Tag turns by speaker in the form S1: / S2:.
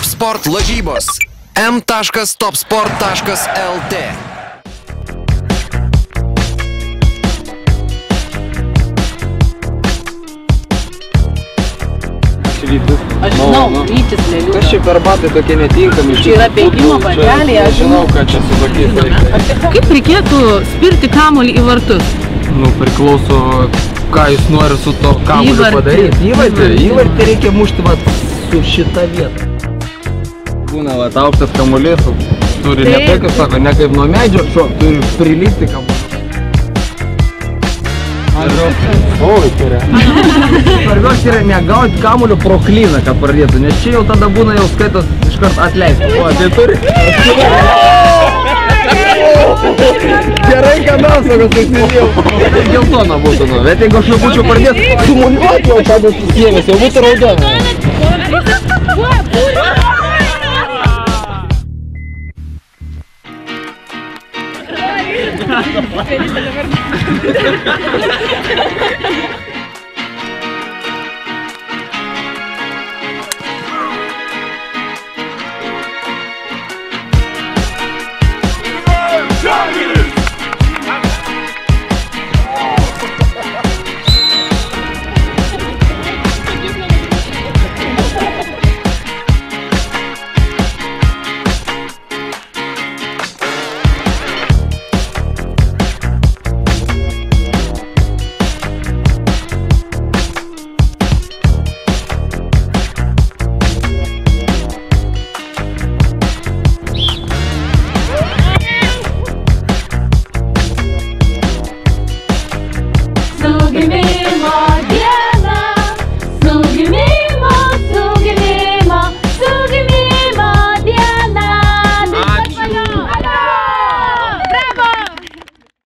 S1: Top Sport lažybos. m.topsport.lt.
S2: Aš žinau, rytis lėlių.
S3: Kas čia per batai tokie netinkami?
S2: Čia yra bėgimo bateliai, aš
S3: žinau, ką čia su tokiais reikia.
S2: Kaip reikėtų spirti kamuolį į vartus?
S3: Nu, priklauso, ką jūs nori su to kamuoliu padaryti. Įvartį reikia mušti vat su šita vieta. Būna vat aukštas kamuolys, turi ne tai, kaip sako, ne kaip nuo medžio šok, turi prilipti kamuolį. Svarbiausia yra negauti kamuolio pro klyną, kad pradėtų, nes čia jau tada būna jau skaitos iškart atleisti. O, tai turi? Gerai, kad apsaugos susidėjau. Geltona būtų, nu, bet jeigu aš jau būčiau pradėt sumuliuoti, jau tada susijėmės, jau būtų raudona.